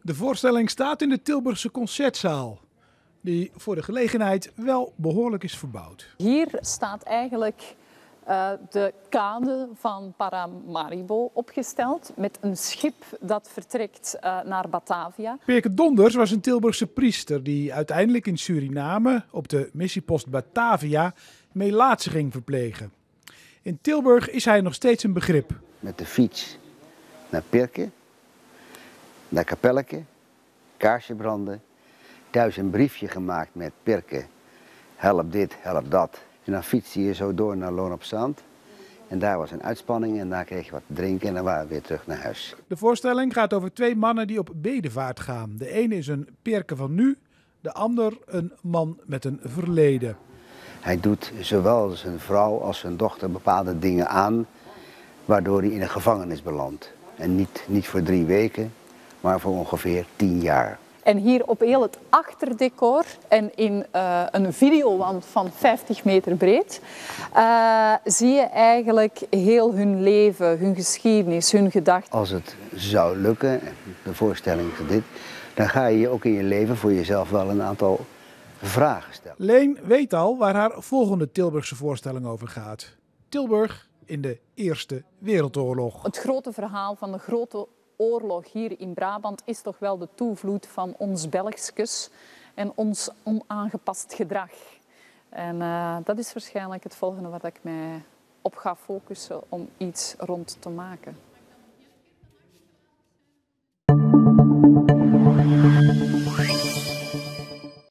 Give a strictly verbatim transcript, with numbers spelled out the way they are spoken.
De voorstelling staat in de Tilburgse Concertzaal, die voor de gelegenheid wel behoorlijk is verbouwd. Hier staat eigenlijk uh, de kade van Paramaribo opgesteld met een schip dat vertrekt uh, naar Batavia. Pirke Donders was een Tilburgse priester die uiteindelijk in Suriname op de missiepost Batavia melaatsen ging verplegen. In Tilburg is hij nog steeds een begrip. Met de fiets naar Pirke, naar Kapelleke, kaarsje branden, thuis een briefje gemaakt met Pirke, help dit, help dat. En dan fietste je zo door naar Loon op Zand. En daar was een uitspanning en daar kreeg je wat te drinken en dan waren we weer terug naar huis. De voorstelling gaat over twee mannen die op bedevaart gaan. De ene is een Pirke van nu, de ander een man met een verleden. Hij doet zowel zijn vrouw als zijn dochter bepaalde dingen aan, waardoor hij in een gevangenis belandt. En niet, niet voor drie weken, maar voor ongeveer tien jaar. En hier op heel het achterdecor en in uh, een videowand van vijftig meter breed uh, zie je eigenlijk heel hun leven, hun geschiedenis, hun gedachten. Als het zou lukken, de voorstelling is dit, dan ga je ook in je leven voor jezelf wel een aantal vragen stellen. Leen weet al waar haar volgende Tilburgse voorstelling over gaat. Tilburg in de Eerste Wereldoorlog. Het grote verhaal van de grote oorlog hier in Brabant is toch wel de toevloed van ons Belgskes en ons onaangepast gedrag. En uh, dat is waarschijnlijk het volgende waar ik mij op ga focussen om iets rond te maken.